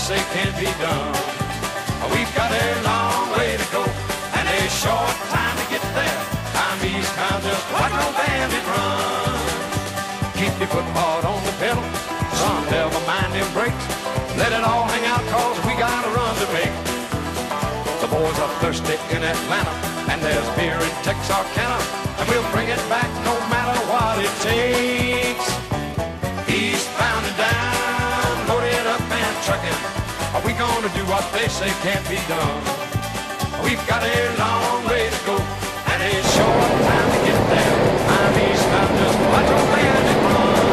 say can't be done. We've got a long way to go and a short time to get there. I'm eastbound, just watch no bandit run. Keep your foot hard on the pedal, son, never mind them brakes. Let it all hang out, cause we got a run to make. The boys are thirsty in Atlanta, and there's beer in Texarkana, and we'll bring it back no matter what it takes. Eastbound and down, loaded up and trucking. Are we gonna do what they say can't be done? We've got a long way to go and a short time to get there. I'm eastbound, just watch old bandit run.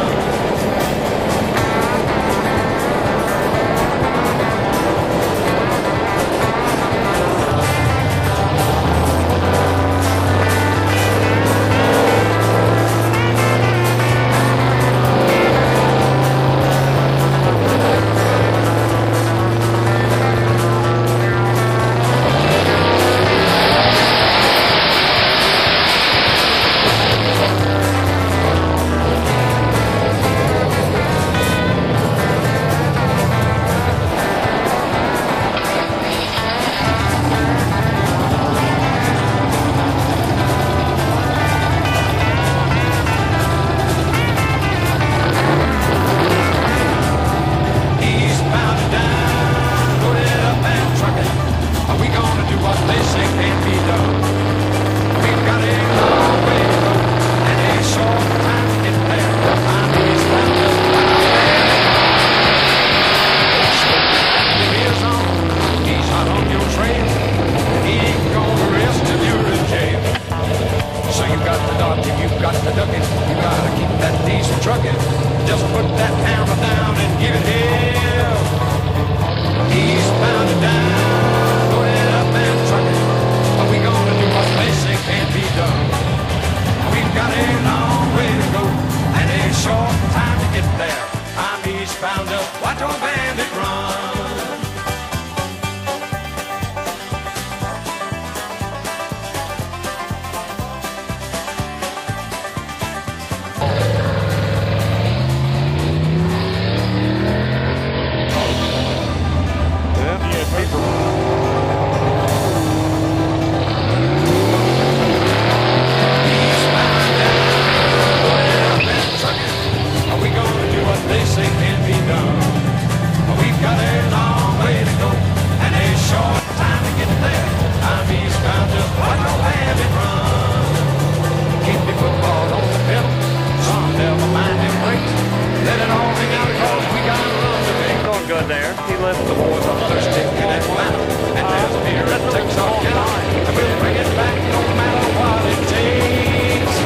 There. He left the boys are thirsty in Atlanta, and there's beer in Texarkana, and we'll bring it back no matter what it takes.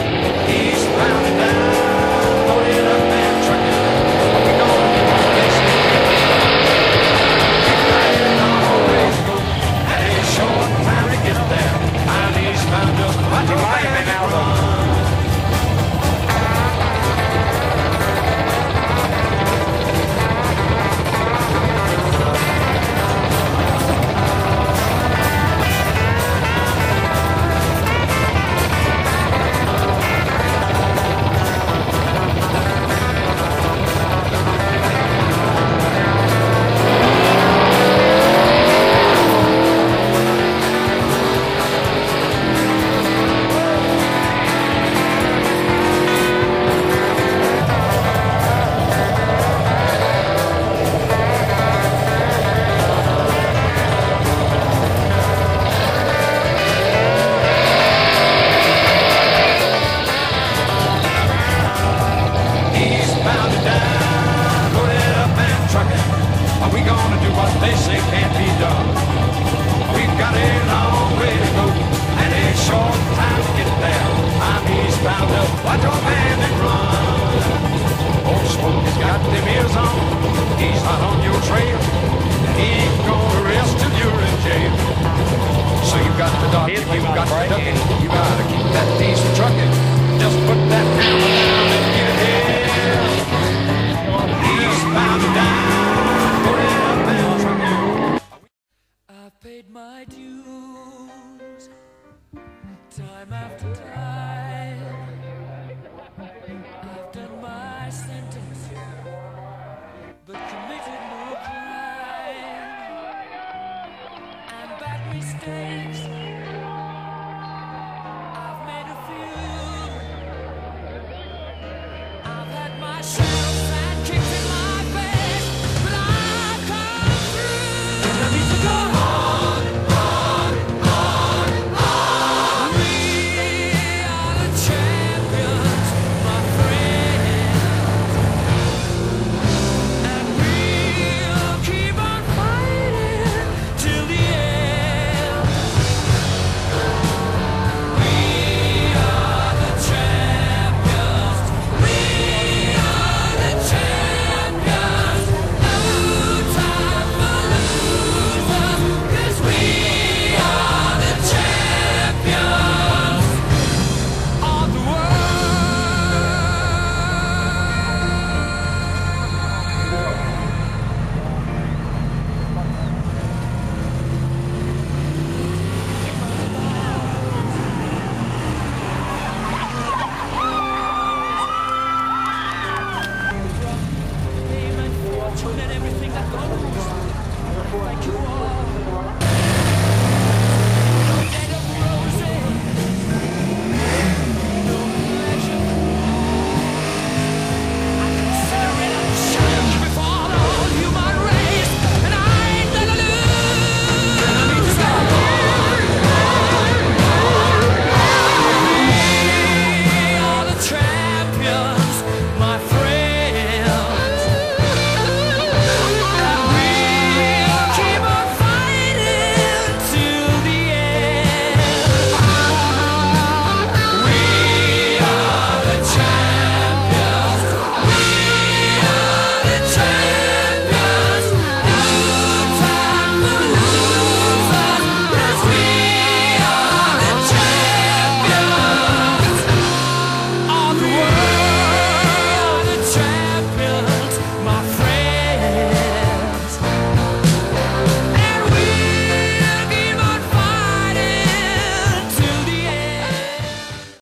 Eastbound and down, loaded up and trucking. Are we gonna do what they say? We've got a long way to go, and a short time to get there. I'm eastbound, just watch your baby run. They say can't be done. We've got a long way to go and a short time to get there. I'm eastbound, just watch your bandit run. Old Smoke has got them ears on. He's hot on your trail. He ain't gonna rest till you're in jail. So you got the dodge, you got the ducking. You gotta keep that diesel trucking. Just put that hammer down and get it here. Eastbound and down. Paid my dues time after time. I've done my sentence, but committed no crime. mistakes.